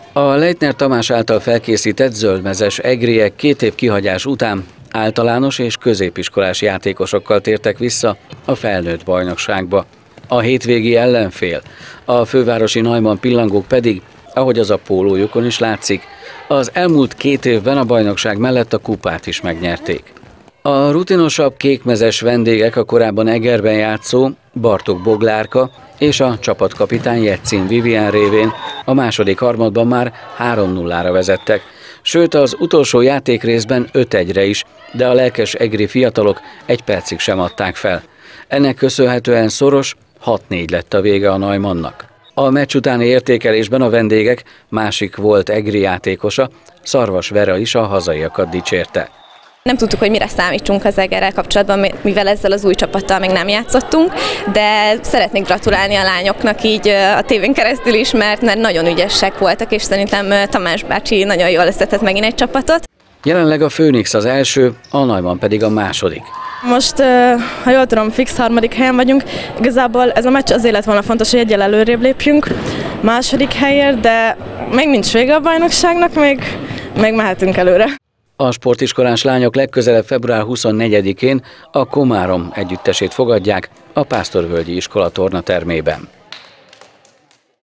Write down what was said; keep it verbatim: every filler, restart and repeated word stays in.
A Leitner Tamás által felkészített zöldmezes egriek két év kihagyás után általános és középiskolás játékosokkal tértek vissza a felnőtt bajnokságba. A hétvégi ellenfél, a fővárosi Neumann pillangók pedig, ahogy az a pólójukon is látszik, az elmúlt két évben a bajnokság mellett a kupát is megnyerték. A rutinosabb kékmezes vendégek a korábban Egerben játszó Bartók Boglárka és a csapatkapitány Jetszin Vivien révén a második harmadban már három nullára vezettek, sőt az utolsó játékrészben öt egyre is, de a lelkes egri fiatalok egy percig sem adták fel. Ennek köszönhetően szoros, hat négy lett a vége a Neumannnak. A meccs utáni értékelésben a vendégek másik volt egri játékosa, Szarvas Vera is a hazaiakat dicsérte. Nem tudtuk, hogy mire számítsunk az Egerrel kapcsolatban, mivel ezzel az új csapattal még nem játszottunk, de szeretnék gratulálni a lányoknak így a tévén keresztül is, mert, mert nagyon ügyesek voltak, és szerintem Tamás bácsi nagyon jól összetett megint egy csapatot. Jelenleg a Főnix az első, a Neumann pedig a második. Most, ha jól tudom, fix harmadik helyen vagyunk. Igazából ez a meccs azért lett volna fontos, hogy egyel előrébb lépjünk második helyért, de még nincs vége a bajnokságnak, még, még mehetünk előre. A sportiskolás lányok legközelebb február huszonnegyedikén a Komárom együttesét fogadják a Pásztorvölgyi iskola tornatermében.